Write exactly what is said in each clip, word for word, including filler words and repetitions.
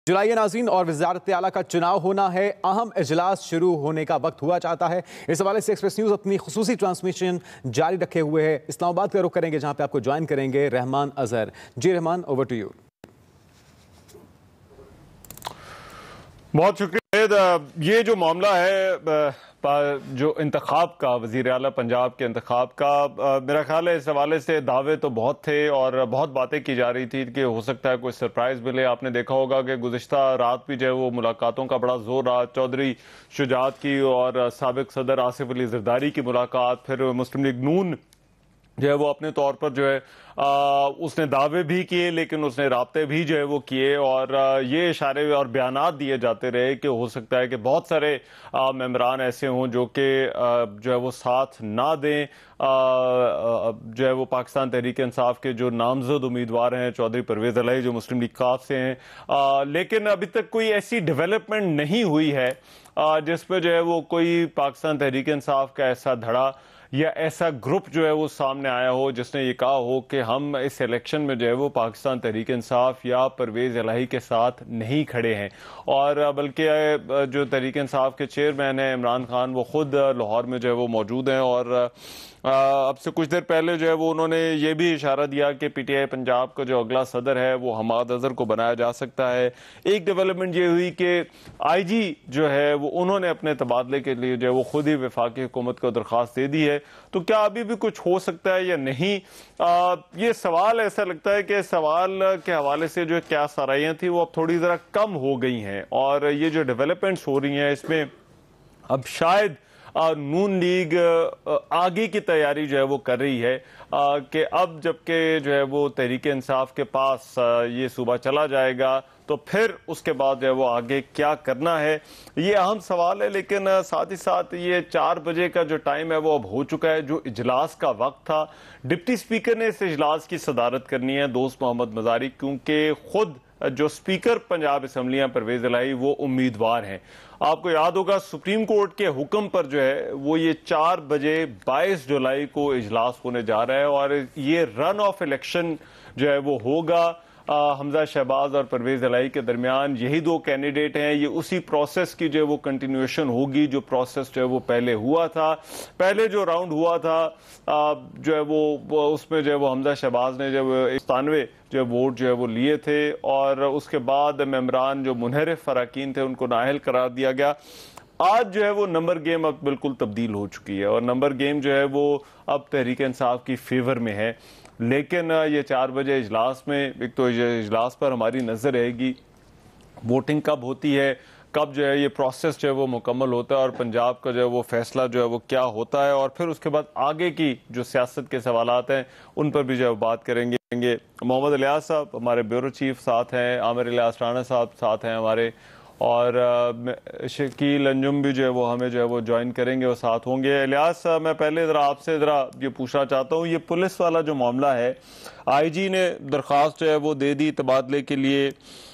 जुलाई नाज़रीन और वज़ारत आला का चुनाव होना है, अहम इजलास शुरू होने का वक्त हुआ चाहता है। इस हवाले से एक्सप्रेस न्यूज़ अपनी खुसूसी ट्रांसमिशन जारी रखे हुए है। इस्लामाबाद का रुख करेंगे जहां पे आपको ज्वाइन करेंगे Rahman Azhar. Ji Rahman, over to you. बहुत शुक्रिया। ये जो मामला है जो इंतखाब का, वज़ीर आला पंजाब के इंतखाब का, मेरा ख्याल है इस हवाले से दावे तो बहुत थे और बहुत बातें की जा रही थी कि हो सकता है कोई सरप्राइज़ मिले। आपने देखा होगा कि गुज़िश्ता रात भी जो है वो मुलाकातों का बड़ा जोर रहा। चौधरी शुजात की और साबिक सदर आसिफ अली ज़रदारी की मुलाकात, फिर मुस्लिम लीग नून जो है वो अपने तौर पर जो है आ, उसने दावे भी किए लेकिन उसने राब्ते भी जो है वो किए और आ, ये इशारे और बयानात दिए जाते रहे कि हो सकता है कि बहुत सारे मेंबरान ऐसे हों जो कि जो है वो साथ ना दें। आ, जो है वो पाकिस्तान तहरीक इंसाफ के जो नामजद उम्मीदवार हैं चौधरी परवेज़ इलाही जो मुस्लिम लीग काफ से हैं, आ, लेकिन अभी तक कोई ऐसी डेवलपमेंट नहीं हुई है जिस पर जो है वो कोई पाकिस्तान तहरीक इंसाफ का ऐसा धड़ा या ऐसा ग्रुप जो है वो सामने आया हो जिसने ये कहा हो कि हम इस इलेक्शन में जो है वो पाकिस्तान तहरीक इंसाफ या परवेज़ इलाही के साथ नहीं खड़े हैं। और बल्कि जो तहरीक इंसाफ के चेयरमैन हैं इमरान खान, वो खुद लाहौर में जो है वो मौजूद हैं और अब से कुछ देर पहले जो है वो उन्होंने ये भी इशारा दिया कि पीटीआई पंजाब का जो अगला सदर है वो हमाद अजहर को बनाया जा सकता है। एक डेवलपमेंट ये हुई कि आईजी जो है वो उन्होंने अपने तबादले के लिए जो है वो खुद ही वफाकी हुकूमत को दरख्वास्त दे दी है। तो क्या अभी भी कुछ हो सकता है या नहीं, आ, ये सवाल ऐसा लगता है कि सवाल के हवाले से जो क्या साराइयाँ थी वो अब थोड़ी ज़रा कम हो गई हैं और ये जो डेवलपमेंट्स हो रही हैं इसमें अब शायद नून लीग आगे की तैयारी जो है वो कर रही है कि अब जबकि जो है वो तहरीक इंसाफ के पास ये सूबा चला जाएगा तो फिर उसके बाद जो है वो आगे क्या करना है, ये अहम सवाल है। लेकिन साथ ही साथ ये चार बजे का जो टाइम है वो अब हो चुका है। जो इजलास का वक्त था, डिप्टी स्पीकर ने इस इजलास की सदारत करनी है, दोस्त मोहम्मद मजारी, क्योंकि खुद जो स्पीकर पंजाब असम्बलियाँ परवेज़ इलाही वो उम्मीदवार हैं। आपको याद होगा सुप्रीम कोर्ट के हुक्म पर जो है वो ये चार बजे बाईस जुलाई को इजलास होने जा रहा है और ये रन ऑफ इलेक्शन जो है वो होगा हमजा शहबाज और परवेज़ इलाही के दरमियान। यही दो कैंडिडेट हैं, ये उसी प्रोसेस की जो है वो कंटिन्यूएशन होगी जो प्रोसेस जो है वो पहले हुआ था। पहले जो राउंड हुआ था जो है वो, वो उसमें जो है वो हमजा शहबाज ने जब सतानवे जो वोट जो है वो लिए थे और उसके बाद मेंबरान जो मुनहरिफ फराकीन थे उनको नाअहल करार दिया गया। आज जो है वो नंबर गेम अब बिल्कुल तब्दील हो चुकी है और नंबर गेम जो है वो अब तहरीक इंसाफ की फेवर में है। लेकिन ये चार बजे इजलास में, एक तो इजलास पर हमारी नज़र रहेगी वोटिंग कब होती है, कब जो है ये प्रोसेस जो है वो मुकम्मल होता है और पंजाब का जो है वो फैसला जो है वो क्या होता है और फिर उसके बाद आगे की जो सियासत के सवालात हैं उन पर भी जो है बात करेंगे। मोहम्मद इलियास साहब हमारे ब्यूरो चीफ साथ हैं, आमिर इलियास राणा साहब साथ हैं हमारे, और शकील अंजुम भी जो है वो हमें जो है वो ज्वाइन करेंगे और साथ होंगे। इलियास, मैं पहले ज़रा आपसे ज़रा ये पूछना चाहता हूँ, ये पुलिस वाला जो मामला है, आईजी ने दरख्वास्त जो है वो दे दी तबादले के लिए।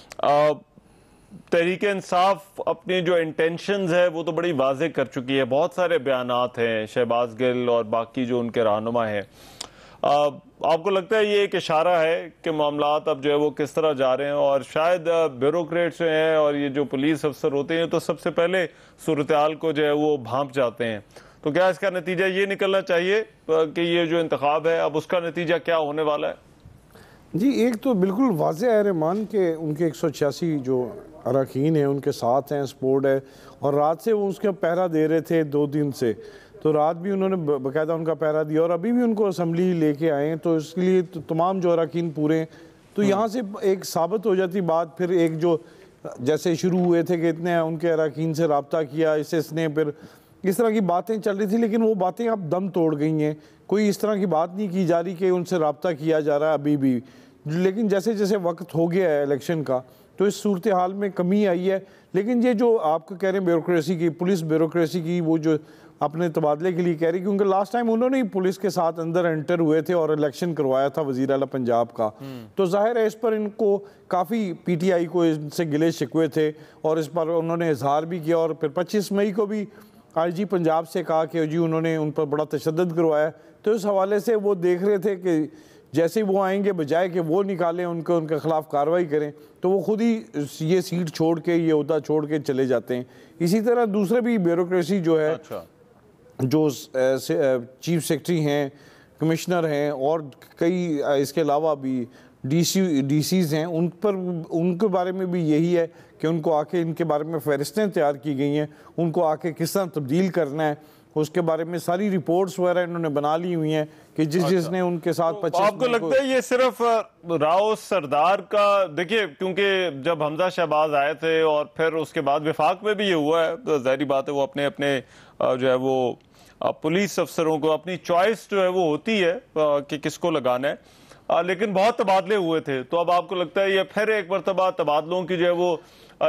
तहरीक इंसाफ अपनी जो इंटेंशंस है वो तो बड़ी वाज़ेह कर चुकी है, बहुत सारे बयानात हैं शहबाज गिल और बाकी जो उनके रहनुमा हैं। आपको लगता है ये एक इशारा है कि मामलात अब जो है वो किस तरह जा रहे हैं और शायद ब्यूरोक्रेट्स जो हैं और ये जो पुलिस अफसर होते हैं तो सबसे पहले सूरत-ए-हाल को जो है वो भांप जाते हैं, तो क्या इसका नतीजा ये निकलना चाहिए कि ये जो इंतखाब है अब उसका नतीजा क्या होने वाला है? जी, एक तो बिल्कुल वाज़ेह है रहमान के उनके एक सौ छियासी जो अरकान हैं उनके साथ हैं, सपोर्ट है और रात से वो उसका पहरा दे रहे थे दो दिन से, तो रात भी उन्होंने बाकायदा उनका पहरा दिया और अभी भी उनको असम्बली लेके आए हैं, तो इसलिए तो तमाम जो अरकान पूरे हैं। तो यहाँ से एक साबित हो जाती बात, फिर एक जो जैसे शुरू हुए थे कि इतने उनके अरकान से रब्ता किया, इससे इसने फिर इस तरह की बातें चल रही थी, लेकिन वो बातें अब दम तोड़ गई हैं। कोई इस तरह की बात नहीं की जा रही कि उनसे रब्ता किया जा रहा है अभी भी। लेकिन जैसे जैसे वक्त हो गया है इलेक्शन का तो इस सूरत हाल में कमी आई है। लेकिन ये जो आप कह रहे हैं ब्यूरोक्रेसी की, पुलिस ब्यूरोक्रेसी की, वो जो अपने तबादले के लिए कह रही, क्योंकि लास्ट टाइम उन्होंने ही पुलिस के साथ अंदर एंटर हुए थे और इलेक्शन करवाया था वज़ीर आला पंजाब का, तो जाहिर है इस पर इनको काफ़ी पीटीआई को इनसे गिले शिकवे थे और इस पर उन्होंने इजहार भी किया और फिर पच्चीस मई को भी आईजी पंजाब से कहा कि जी उन्होंने उन पर बड़ा तशद्दुद करवाया। तो इस हवाले से वो देख रहे थे कि जैसे वो आएंगे बजाय कि वो निकालें उनको, उनके खिलाफ कार्रवाई करें, तो वो खुद ही ये सीट छोड़ के, ये ओहदा छोड़ के चले जाते हैं। इसी तरह दूसरे भी ब्यूरोक्रेसी जो है, अच्छा। जो चीफ सेक्रेटरी हैं, कमिश्नर हैं और कई इसके अलावा भी डीसी डीसीज हैं, उन पर उनके बारे में भी यही है कि उनको आके इनके बारे में फहरिस्तें तैयार की गई हैं, उनको आके किस तरह तब्दील करना है उसके बारे में सारी रिपोर्ट्स वगैरह इन्होंने बना ली हुई हैं कि जिस अच्छा। जिसने उनके साथ तो पच्चीस आपको लगता है ये सिर्फ राव सरदार का, देखिए क्योंकि जब हमजा शहबाज आए थे और फिर उसके बाद विफाक में भी ये हुआ है, तो जाहिर बात है वो अपने अपने जो है वो पुलिस अफसरों को अपनी चॉइस जो है वो होती है कि किसको लगाना है, आ, लेकिन बहुत तबादले हुए थे। तो अब आपको लगता है ये फिर एक मरतबा तबादलों की जो है वो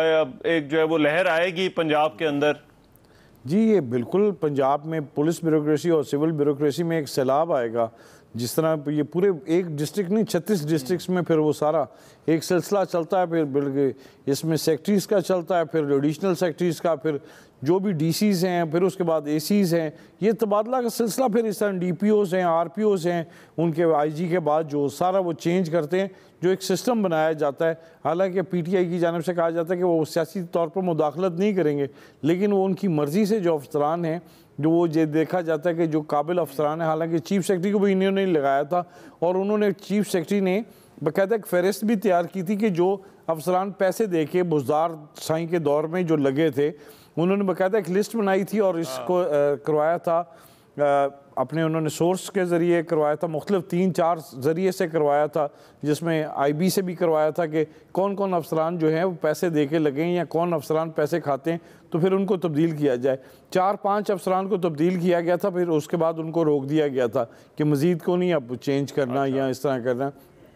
एक जो है वो लहर आएगी पंजाब के अंदर? जी, ये बिल्कुल पंजाब में पुलिस ब्यूरोक्रेसी और सिविल ब्यूरोक्रेसी में एक सैलाब आएगा। जिस तरह ये पूरे एक डिस्ट्रिक्ट नहीं, छत्तीस डिस्ट्रिक्ट्स में फिर वो सारा एक सिलसिला चलता है, फिर इसमें सेक्रेटरीज़ का चलता है, फिर एडिशनल सेक्रेटरीज़ का, फिर जो भी डीसीज़ हैं, फिर उसके बाद एसीज़ हैं, ये तबादला का सिलसिला फिर इस तरह डीपीओज़ हैं, आरपीओज़ हैं, उनके आईजी के बाद जो सारा वो चेंज करते हैं, जो एक सिस्टम बनाया जाता है। हालांकि पीटीआई की जानिब से कहा जाता है कि वो सियासी तौर पर मुदाखलत नहीं करेंगे, लेकिन वो उनकी मर्ज़ी से जो अफसरान हैं, जो वो ये देखा जाता है कि जो काबिल अफसरान है, हालांकि चीफ सेक्रेटरी को भी इन्होंने लगाया था और उन्होंने चीफ सेक्रेटरी ने बाकायदा एक फहरिस्त भी तैयार की थी कि जो अफसरान पैसे दे के बुज़दार साई के दौर में जो लगे थे, उन्होंने बाकायदा एक लिस्ट बनाई थी और इसको करवाया था आ, अपने उन्होंने सोर्स के ज़रिए करवाया था, मुख्तलिफ तीन चार ज़रिए से करवाया था, जिसमें आईबी से भी करवाया था कि कौन कौन अफसरान जो हैं वो पैसे दे के लगें या कौन अफसरान पैसे खाते हैं, तो फिर उनको तब्दील किया जाए। चार पांच अफसरान को तब्दील किया गया था, फिर उसके बाद उनको रोक दिया गया था कि मज़ीद को नहीं अब चेंज करना अच्छा। या इस तरह करना,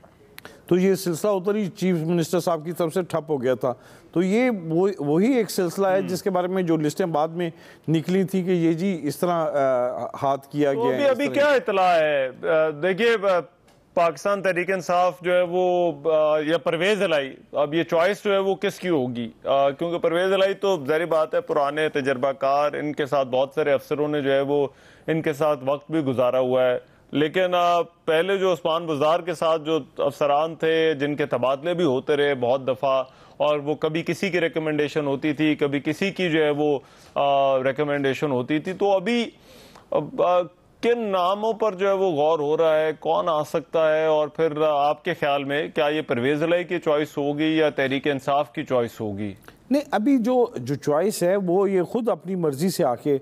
तो ये सिलसिला उधर ही चीफ मिनिस्टर साहब की तरफ से ठप हो गया था। तो ये वो वही एक सिलसिला है जिसके बारे में जो लिस्टें बाद में निकली थी कि ये जी इस तरह आ, हाथ किया तो गया अभी, है। अभी क्या इतला है? देखिए पाकिस्तान तहरीक इंसाफ जो है वो या परवेज इलाई, अब ये चॉइस जो है वो किसकी होगी? क्योंकि परवेज इलाई तो जाहिर बात है पुराने तजर्बाकार, इनके साथ बहुत सारे अफसरों ने जो है वो इनके साथ वक्त भी गुजारा हुआ है, लेकिन पहले जो उस्मान बुज़दार के साथ जो अफसरान थे जिनके तबादले भी होते रहे बहुत दफ़ा, और वो कभी किसी की रिकमेंडेशन होती थी, कभी किसी की जो है वो रिकमेंडेशन होती थी, तो अभी अब, आ, किन नामों पर जो है वो गौर हो रहा है, कौन आ सकता है? और फिर आपके ख्याल में क्या ये परवेज इलाई की चॉइस होगी या तहरीक इंसाफ की चॉइस होगी? नहीं, अभी जो जो चॉइस है वो ये खुद अपनी मर्जी से आके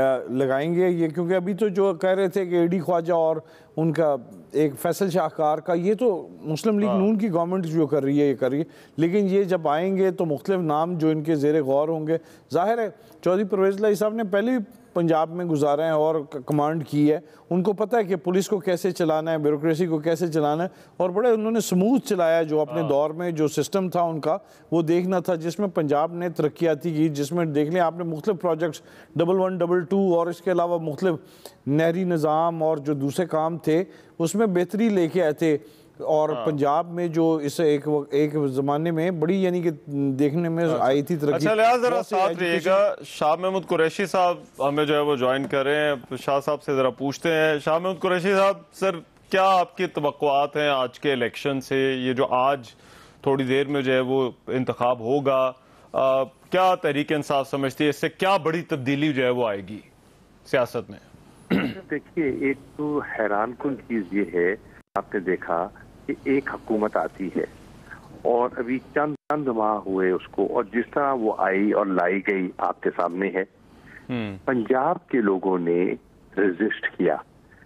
लगाएंगे ये, क्योंकि अभी तो जो कह रहे थे कि एडी ख्वाजा और उनका एक फैसल शाहकार का, ये तो मुस्लिम लीग नून की गवर्नमेंट जो कर रही है ये कर रही है, लेकिन ये जब आएंगे तो मुख्तलिफ नाम जो इनके ज़ेरे गौर होंगे। ज़ाहिर है चौधरी परवेज़ इलाई साहब ने पहले भी पंजाब में गुजारा है और कमांड की है, उनको पता है कि पुलिस को कैसे चलाना है, ब्यूरोक्रेसी को कैसे चलाना है, और बड़े उन्होंने स्मूथ चलाया। जो अपने दौर में जो सिस्टम था उनका वो देखना था, जिसमें पंजाब ने तरक्याती की, जिसमें देख लें आपने मुख्तलिफ projects double one double two और इसके अलावा मुख्तलिफ नहरी निज़ाम और जो दूसरे काम थे उसमें बेहतरी लेके आए थे। और पंजाब में जो इस एक एक ज़माने में बड़ी यानी कि देखने में आई थी तरक्की। अच्छा लिहाज जरा साथ रहिएगा, शाह महमूद कुरैशी साहब हमें जो है वो ज्वाइन कर रहे हैं, शाह साहब से ज़रा पूछते हैं। शाह महमूद कुरैशी साहब, सर क्या आपकी तवक्कुआत हैं आज के इलेक्शन से? ये जो आज थोड़ी देर में जो है वो इंतखाब होगा, आ, क्या तहरीक इंसाफ समझती है इससे क्या बड़ी तब्दीली जो है वो आएगी सियासत में? देखिए, एक तो हैरान कुन चीज़ ये है, आपने देखा कि एक हुकूमत आती है और अभी चंद चंद माह हुए उसको, और जिस तरह वो आई और लाई गई आपके सामने है। पंजाब के लोगों ने रेजिस्ट किया,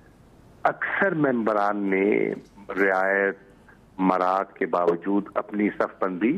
अक्सर मेंबरान ने रियायत मराद के बावजूद अपनी सफबंदी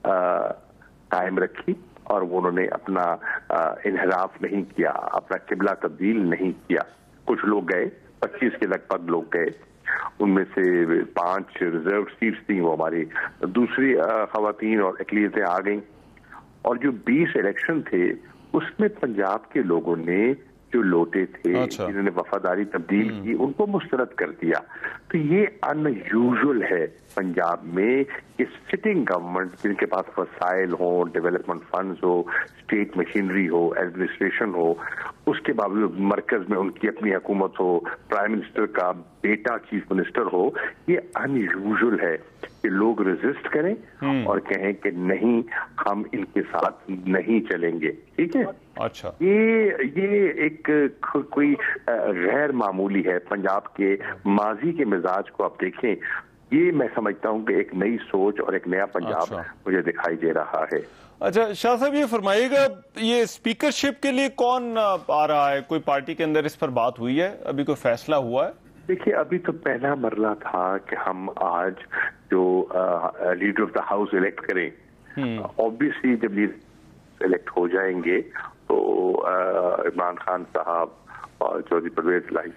कायम रखी और उन्होंने अपना इन्हराफ नहीं किया, अपना किबला तब्दील नहीं किया। कुछ लोग गए, पच्चीस के लगभग लोग गए, उनमें से पांच रिजर्व सीट्स थी वो हमारी, दूसरी खवातीन और अकलियतें आ गईं। और जो बीस इलेक्शन थे उसमें पंजाब के लोगों ने जो लोटे थे, अच्छा। जिन्होंने वफादारी तब्दील की, उनको मुस्तरद कर दिया। तो ये अनयूजुअल है पंजाब में कि सिटिंग गवर्नमेंट जिनके पास वसाइल हो, डेवलपमेंट फंड्स हो, स्टेट मशीनरी हो, एडमिनिस्ट्रेशन हो, उसके बावजूद मरकज में उनकी अपनी हुकूमत हो, प्राइम मिनिस्टर का बेटा चीफ मिनिस्टर हो, ये अनयूजुअल है कि लोग रेजिस्ट करें और कहें कि नहीं, हम इनके साथ नहीं चलेंगे। ठीक है, अच्छा, ये ये एक कोई गैर मामूली है। पंजाब के माजी के मिजाज को आप देखें, ये मैं समझता हूं कि एक नई सोच और एक नया पंजाब अच्छा। मुझे दिखाई दे रहा है। अच्छा शाह साहब, ये फरमाइएगा, ये स्पीकरशिप के लिए कौन आ रहा है? कोई पार्टी के अंदर इस पर बात हुई है? अभी कोई फैसला हुआ है? देखिए, अभी तो पहला मरला था कि हम आज जो leader of the house elect करें। ऑब्वियसली जब लीडर इलेक्ट हो जाएंगे तो इमरान खान साहब और चौधरी परवेज इलाही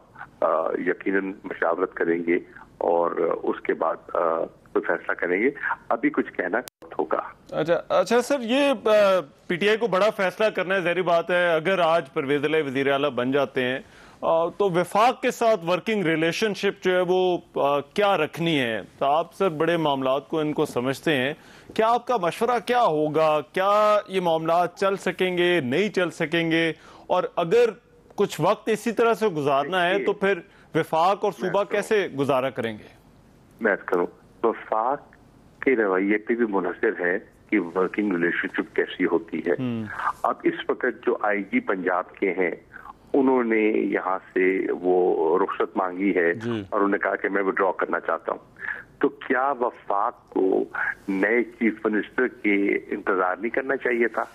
साहब यकीनन मशावरत करेंगे और उसके बाद कोई फैसला करेंगे। अभी कुछ कहना होगा। अच्छा अच्छा सर, ये पीटीआई को बड़ा फैसला करना है, ज़ाहिर बात है। अगर आज परवेज इलाही वज़ीर आला बन जाते हैं तो वफाक के साथ वर्किंग रिलेशनशिप जो है वो आ, क्या रखनी है? तो आप सर बड़े मामलात को इनको समझते हैं, क्या आपका मशवरा क्या होगा? क्या ये मामलात चल सकेंगे, नहीं चल सकेंगे? और अगर कुछ वक्त इसी तरह से गुजारना है तो फिर वफाक और सूबा कैसे गुजारा करेंगे? मैं करूं, वफाक के रवैये पे भी मुनहसर है कि वर्किंग रिलेशनशिप कैसी होती है। अब इस वक्त जो आईजी पंजाब के हैं, उन्होंने यहाँ से वो रुख्सत मांगी है और उन्होंने कहा कि मैं विड्रॉ करना चाहता हूँ। तो क्या वफाक को नए चीफ मिनिस्टर के इंतजार नहीं करना चाहिए था?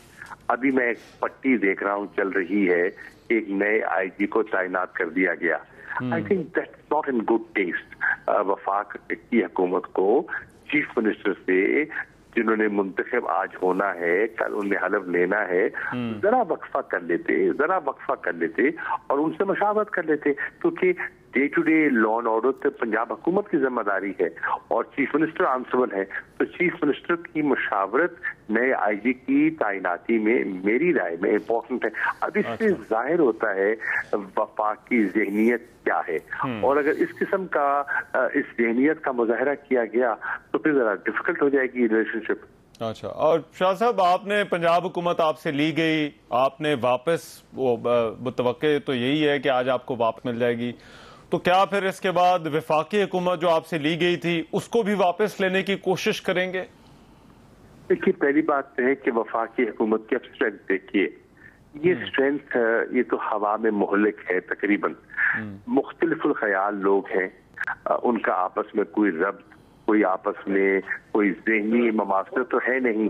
अभी मैं एक पट्टी देख रहा हूँ चल रही है, एक नए आईजी को तैनात कर दिया गया। I think that's not in good taste. वफाक की हुकूमत को चीफ मिनिस्टर से, जिन्होंने मुंतखब आज होना है, कल उन्हें हलफ लेना है, जरा वक्फा कर लेते जरा वक्फा कर लेते और उनसे मशावरत कर लेते, क्योंकि day to day law and order तो पंजाब हुकूमत की जिम्मेदारी है और चीफ मिनिस्टर आंसरेबल है। तो चीफ मिनिस्टर की मशावरत नए आईजी की तैनाती में मेरी राय में इम्पोर्टेंट है। अब इससे जाहिर होता है वफाक की ज़हनियत क्या है, और अगर इस किस्म का इस ज़हनियत का मुजाहरा किया गया तो फिर जरा डिफिकल्ट हो जाएगी रिलेशनशिप। अच्छा, और शाह साहब, आपने पंजाब हुकूमत आपसे ली गई, आपने वापस, वो मुतवक्के तो यही है कि आज आपको वापस मिल जाएगी, तो क्या फिर इसके बाद वफाकी हुकूमत जो आपसे ली गई थी उसको भी वापस लेने की कोशिश करेंगे? देखिए, पहली बात तो है कि वफाकी हुकूमत की स्ट्रेंथ देखिए, ये स्ट्रेंथ ये तो हवा में मोहल्लिक है। तकरीबन मुख्तलिफुल ख्याल लोग हैं, उनका आपस में कोई रब्त, कोई आपस में कोई ज़हनी ममासलत तो है नहीं।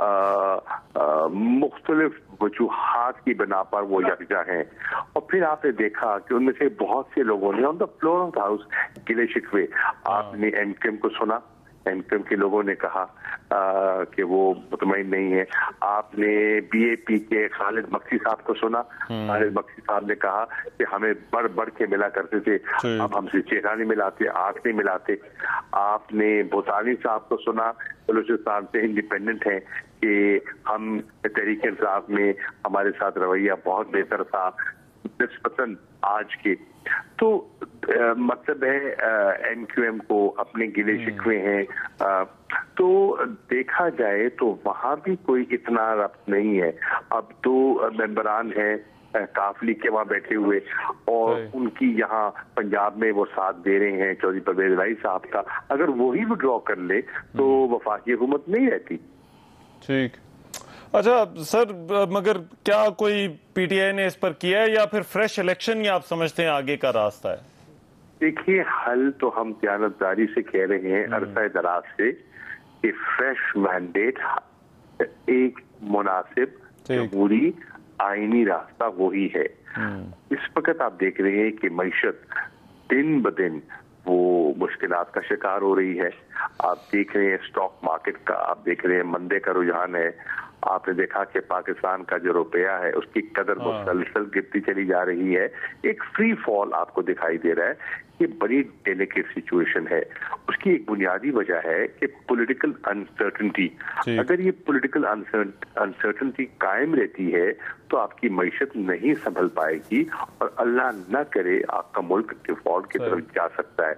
मुख्तलिफ वजूहात की बिना पर वो यकजा हैं। और फिर आपने देखा कि उनमें से बहुत से लोगों ने on the floor of the house गिले शिकवे। आपने एमकेएम को सुना, एमकेएम के लोगों ने कहा आ, कि वो मुतमईन नहीं है। आपने बीएपी के खालिद बख्शी साहब को सुना, खालिद बख्शी साहब ने कहा कि हमें बढ़ बढ़ के मिला करते थे, अब हमसे चेहरा नहीं मिलाते, आंख नहीं मिलाते। आपने भूटानी साहब को सुना, बलूचिस्तान से इंडिपेंडेंट हैं, कि हम तहरीक इंसाफ में हमारे साथ रवैया बहुत बेहतर था निस्बतन आज के। तो आ, मतलब है एमक्यूएम को अपने गिले शिकवे हैं। आ, तो देखा जाए तो वहां भी कोई इतना रब्त नहीं है। अब तो मेंबरान हैं काफली के वहां बैठे हुए और उनकी यहाँ पंजाब में वो साथ दे रहे हैं चौधरी परवेज इलाही साहब का। अगर वो ही विड्रॉ कर ले तो वफाकी हुकूमत नहीं रहती। ठीक, अच्छा सर, मगर क्या कोई पीटीआई ने इस पर किया है या फिर फ्रेश इलेक्शन ही आप समझते हैं आगे का रास्ता है? देखिए, हल तो हम दयानतदारी से कह रहे हैं अरसा दराज से कि फ्रेश मैंडेट, एक मुनासिब जमहूरी आईनी रास्ता वही है। इस वक्त आप देख रहे हैं कि मईशत दिन ब दिन वो मुश्किलात का शिकार हो रही है। आप देख रहे हैं स्टॉक मार्केट का, आप देख रहे हैं मंदे का रुझान है। आपने देखा कि पाकिस्तान का जो रुपया है उसकी कदर मुसलसल गिरती चली जा रही है। एक फ्री फॉल आपको दिखाई दे रहा है। ये बड़ी डेलिकेट सिचुएशन है। उसकी एक बुनियादी वजह है कि पॉलिटिकल अनसर्टेनिटी। अगर ये पॉलिटिकल अनसर्टेनिटी कायम रहती है तो आपकी मईशत नहीं संभल पाएगी और अल्लाह न करे आपका मुल्क डिफॉल्ट की तरफ जा सकता है।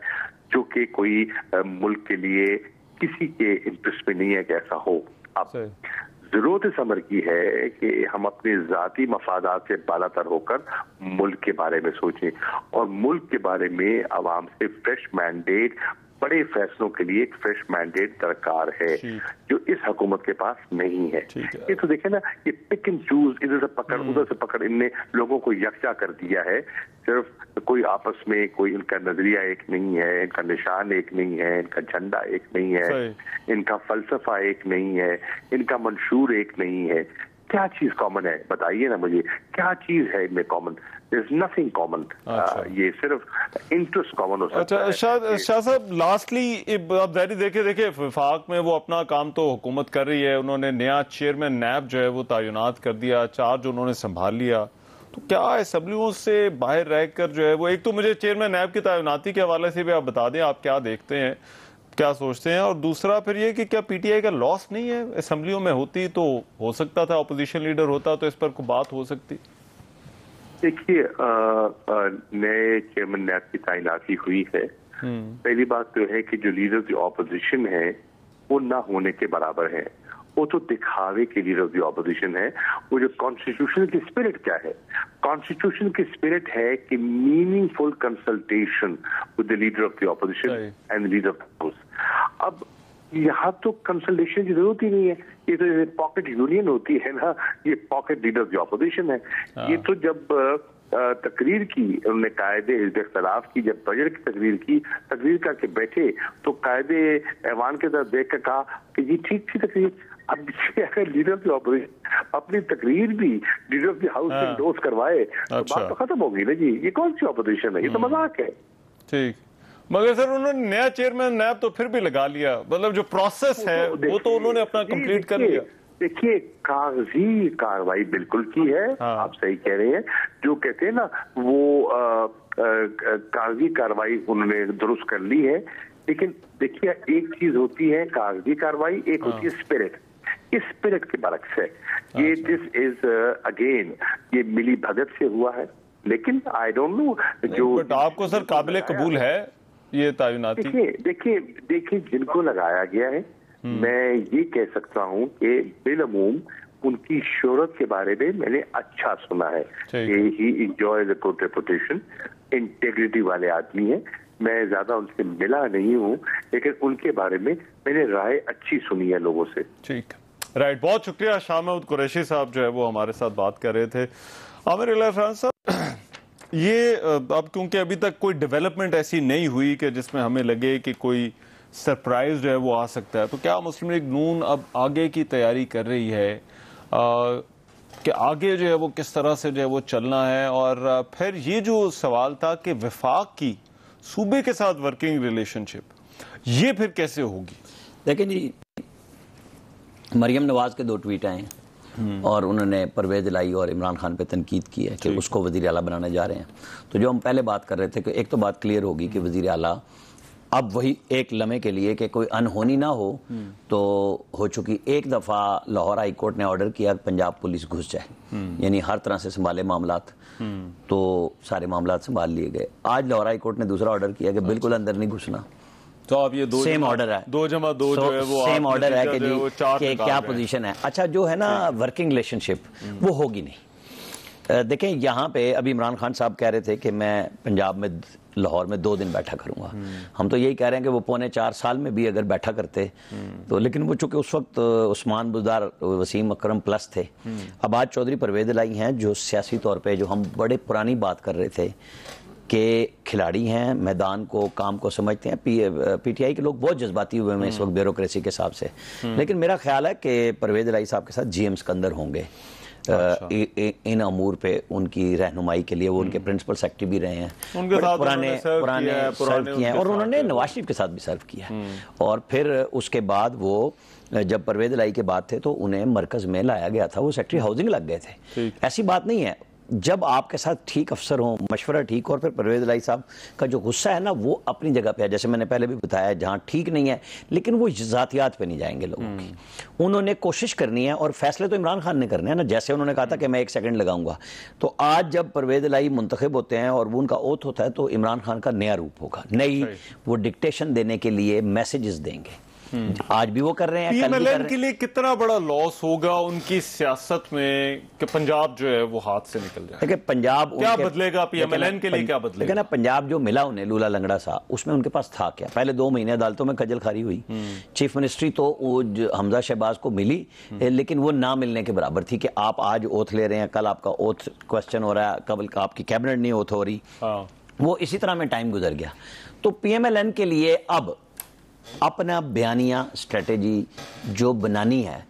जो कि कोई मुल्क के लिए किसी के इंटरेस्ट में नहीं है कि ऐसा हो। अब जरूरत इस अमर की है कि हम अपने जाती मफादात से बालातर होकर मुल्क के बारे में सोचें और मुल्क के बारे में आवाम से फ्रेश मैंडेट, बड़े फैसलों के लिए एक फ्रेश मैंडेट दरकार है जो इस हुकूमत के पास नहीं है। ये तो देखे ना, ये पिक एंड चूज, इधर से पकड़ उधर से पकड़, इनने लोगों को यकजा कर दिया है। सिर्फ कोई आपस में कोई इनका नजरिया एक नहीं है, इनका निशान एक नहीं है, इनका झंडा एक नहीं है, इनका फलसफा एक नहीं है, इनका मंशूर एक नहीं है। क्या चीज कॉमन है बताइए ना मुझे, क्या चीज है इनमें common? There is nothing common. ये सिर्फ इंटरेस्ट कॉमन हो सकता अच्छा, है। शाह शाह साहब, लास्टली अब जारी देखे देखे वफाक में वो अपना काम तो हुकूमत कर रही है, उन्होंने नया चेयरमैन नैब जो है वो तैनात कर दिया, चार्ज उन्होंने संभाल लिया, तो क्या असेंबलियों से बाहर रहकर जो है वो, एक तो मुझे चेयरमैन नैब की तैनाती के हवाले से भी आप बता दें, आप क्या देखते हैं, क्या सोचते हैं, और दूसरा फिर ये कि क्या पीटीआई का लॉस नहीं है? असेंबलियों में होती तो हो सकता था, अपोजिशन लीडर होता तो इस पर कोई बात हो सकती। देखिए, नए चेयरमैन नैब की तैनाती हुई है। पहली बात तो है कि जो लीडर द ऑपोजिशन है वो ना होने के बराबर है, वो तो दिखावे के लीडर ऑफ द ऑपोजिशन है। वो जो कॉन्स्टिट्यूशन की स्पिरिट क्या है? कॉन्स्टिट्यूशन की स्पिरिट है कि meaningful consultation with the leader of the opposition and leader of the house. अब यहाँ तो कंसल्टेशन की जरूरत ही नहीं है, ये तो पॉकेट यूनियन होती है ना, ये pocket leader of the opposition है। ये तो जब तकरीर की उन्होंने कायदे इख्तलाफ की, जब बजट की तकरीर की, तकरीर करके बैठे तो कायदे ऐवान के तरफ देख कर कहा कि जी ठीक थी तकरीर। अब अगर लीडर ऑफ द ऑपोजिशन अपनी तकरीर भी लीडर ऑफ द हाउस से इंडोर्स करवाए तो बात तो खत्म होगी ना जी। ये कौन सी ऑपोजिशन है? ये तो मजाक है। ठीक, मगर सर उन्होंने नया चेयरमैन नैब तो फिर भी लगा लिया, मतलब जो प्रोसेस है वो तो उन्होंने अपना कंप्लीट कर लिया। देखिए, कागजी कार्रवाई बिल्कुल की है। हाँ। आप सही कह रहे हैं, जो कहते हैं ना वो कागजी कार्रवाई उन्होंने दुरुस्त कर ली है। लेकिन देखिए, एक चीज होती है कागजी कार्रवाई, एक हाँ। होती है स्पिरिट। इस स्पिरिट के बरक्स है ये। दिस इज अगेन ये मिली भगत से हुआ है, लेकिन आई डोंट नो जो बट आपको सर काबिल कबूल है ये तैनाती? देखिए देखिए देखिए जिनको लगाया गया है, मैं ये कह सकता हूँ कि बिलअमूम उनकी शोहरत के बारे में मैंने अच्छा सुना है कि he enjoys a good reputation, integrity वाले आदमी है। मैं ज्यादा उनसे मिला नहीं हूँ, लेकिन उनके बारे में मैंने राय अच्छी सुनी है लोगों से। ठीक, राइट, बहुत शुक्रिया। शाह महमूद कुरैशी साहब जो है वो हमारे साथ बात कर रहे थे। आमिर इलाही खान साहब, ये अब क्योंकि अभी तक कोई डेवलपमेंट ऐसी नहीं हुई कि जिसमें हमें लगे कि कोई सरप्राइज जो है वो आ सकता है, तो क्या मुस्लिम लीग नून अब आगे की तैयारी कर रही है आ, कि आगे जो है वो किस तरह से जो है वो चलना है? और फिर ये जो सवाल था कि वफाक की सूबे के साथ वर्किंग रिलेशनशिप, ये फिर कैसे होगी? देखिए जी, मरियम नवाज के दो ट्वीट आए और उन्होंने परवेज इलाही और इमरान खान पे तनकीद की है कि उसको वज़ीर आला बनाने जा रहे हैं। तो जो हम पहले बात कर रहे थे कि एक तो बात क्लियर होगी कि वज़ीर आला अब वही एक लम्हे के लिए कि कोई अनहोनी ना हो तो हो चुकी। एक दफ़ा लाहौर हाई कोर्ट ने ऑर्डर किया पंजाब पुलिस घुस जाए, यानी हर तरह से संभाले मामलात, तो सारे मामलात संभाल लिए गए। आज लाहौर हाई कोर्ट ने दूसरा ऑर्डर किया कि बिल्कुल अंदर नहीं घुसना। तो अब ये दो सेम ऑर्डर है, दो जमा दो जो है वो सेम ऑर्डर है कि जी कि क्या पोजीशन है। अच्छा, जो है ना वर्किंग रिलेशनशिप वो होगी नहीं। देखें, यहाँ पे अभी इमरान खान साहब कह रहे थे कि मैं पंजाब में लाहौर में दो दिन बैठा करूंगा। हम तो यही कह रहे हैं कि वो पौने चार साल में भी अगर बैठा करते तो, लेकिन वो चूंकि उस वक्त उस्मान बुज़दार, वसीम अकरम प्लस थे। अब आज चौधरी परवेज इलाही हैं जो सियासी तौर पे, जो हम बड़े पुरानी बात कर रहे थे कि खिलाड़ी हैं, मैदान को, काम को समझते हैं। पी पीटीआई के लोग बहुत जज्बाती हुए हैं इस वक्त ब्यूरोक्रेसी के हिसाब से, लेकिन मेरा ख्याल है कि परवेज इलाही साहब के साथ जीएम सिकंदर होंगे। अच्छा। इन अमूर पे उनकी रहनुमाई के लिए वो उनके प्रिंसिपल सेक्रेटरी भी रहे हैं, उनके साथ पुराने पुराने सर्व किए हैं, और उन्होंने नवाज शरीफ के साथ भी सर्व किया। और फिर उसके बाद वो जब परवेज इलाही के बाद थे तो उन्हें मरकज में लाया गया था, वो सेक्रेटरी हाउसिंग लग गए थे। ऐसी बात नहीं है, जब आपके साथ ठीक अफसर हों, मशवरा ठीक हो, और फिर परवेज इलाही साहब का जो गुस्सा है ना वो अपनी जगह पे है, जैसे मैंने पहले भी बताया, जहाँ ठीक नहीं है लेकिन वो ज़ातियात पे नहीं जाएंगे लोगों की। उन्होंने कोशिश करनी है और फैसले तो इमरान खान ने करने हैं ना, जैसे उन्होंने कहा था कि मैं एक सेकंड लगाऊंगा। तो आज जब परवेज इलाही मुंतखब होते हैं और वो उनका ओथ होता है तो इमरान खान का नया रूप होगा, नई वो डिक्टेशन देने के लिए मैसेजेस देंगे। आज भी वो कर रहे हैं, कल भी कर रहे हैं। के लिए कितना बड़ा लॉस होगा उनकी सियासत में कि पंजाब जो है वो हाथ से निकल जाए? देखिए पंजाब क्या बदलेगा, पीएमएलएन के लिए क्या बदलेगा? लेकिन ना पंजाब जो मिला उन्हें लूला लंगड़ा सा, उसमें उनके पास था क्या? पहले दो महीने अदालतों में खजल खारी हुई, चीफ मिनिस्ट्री तो हमजा शहबाज को मिली लेकिन वो ना मिलने के बराबर थी कि आप आज ओथ ले रहे हैं, कल आपका ओथ क्वेश्चन हो रहा है, कल आपकी कैबिनेट नहीं ओथ हो रही। वो इसी तरह में टाइम गुजर गया। तो पीएमएलएन के लिए अब अपना बयानिया स्ट्रेटेजी जो बनानी है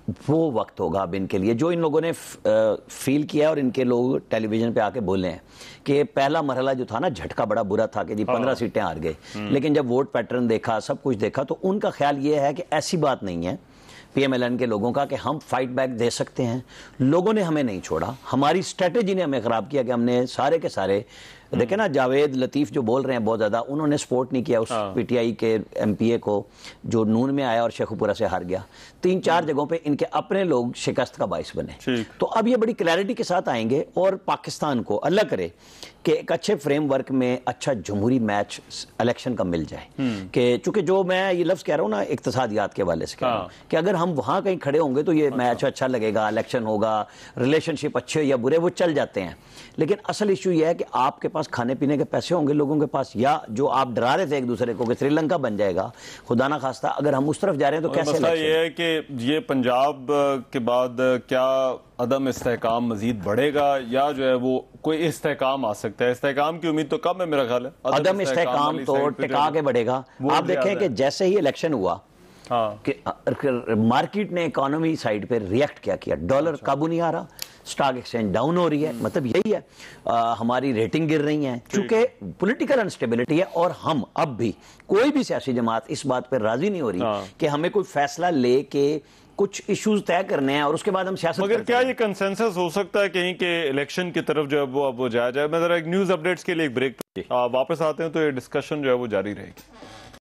वो वक्त होगा अब इनके लिए। जो इन लोगों ने फील किया और इनके लोग टेलीविजन पे आके बोले हैं कि पहला मरहला जो था ना, झटका बड़ा बुरा था कि जी पंद्रह सीटें हार गए, लेकिन जब वोट पैटर्न देखा, सब कुछ देखा, तो उनका ख्याल ये है कि ऐसी बात नहीं है पीएमएलएन के लोगों का कि हम फाइट बैक दे सकते हैं। लोगों ने हमें नहीं छोड़ा, हमारी स्ट्रेटेजी ने हमें खराब किया कि हमने सारे के सारे, देखे ना जावेद लतीफ जो बोल रहे हैं बहुत ज्यादा, उन्होंने सपोर्ट नहीं किया उस पीटीआई के एमपीए को जो नून में आया और शेखुपुरा से हार गया। तीन चार जगहों पे इनके अपने लोग शिकस्त का बाइस बने। तो अब ये बड़ी क्लैरिटी के साथ आएंगे और पाकिस्तान को अल्लाह करे कि एक अच्छे फ्रेमवर्क में अच्छा जमहूरी मैच इलेक्शन का मिल जाए। कि चूंकि जो मैं ये लफ्ज कह रहा हूँ ना इक्तिसादियात के हवाले से कह रहा हूँ कि अगर हम वहां कहीं खड़े होंगे तो ये मैच अच्छा लगेगा, इलेक्शन होगा, रिलेशनशिप अच्छे या बुरे वो चल जाते हैं। लेकिन असल इशू ये है कि आपके पास खाने पीने के पैसे होंगे लोगों के पास, या जो आप डरा रहे थे एक दूसरे को कि श्रीलंका बन जाएगा, खुदा ना खास्ता अगर हम उस तरफ जा रहे हैं तो कैसे? मसला ये है कि ये पंजाब के बाद क्या अदम इस्तेहकाम मजीद बढ़ेगा या जो है वो कोई इस्तेहकाम आ सकता है? इस्तेहकाम की उम्मीद तो कम है मेरा ख्याल है। अदम इस्तेहकाम तो टिका के बढ़ेगा। आप देखें कि जैसे ही इलेक्शन हुआ हाँ। कि मार्केट ने इकोनॉमी साइड पे रिएक्ट क्या किया, डॉलर अच्छा। काबू नहीं आ रहा, स्टॉक एक्सचेंज डाउन हो रही है, मतलब यही है। आ, हमारी रेटिंग गिर रही है क्योंकि पॉलिटिकल अनस्टेबिलिटी है और हम अब भी कोई भी सियासी जमात इस बात पर राजी नहीं हो रही हाँ। कि हमें कोई फैसला लेके कुछ इश्यूज तय करने हैं और उसके बाद हम सियासत। मगर क्या ये कंसेंसस हो सकता है कहीं के इलेक्शन की तरफ जो है वो अब वो जाया जाए? मैं जरा एक न्यूज अपडेट्स के लिए एक ब्रेक, वापस आते हैं तो ये डिस्कशन जो है वो जारी रहेगी।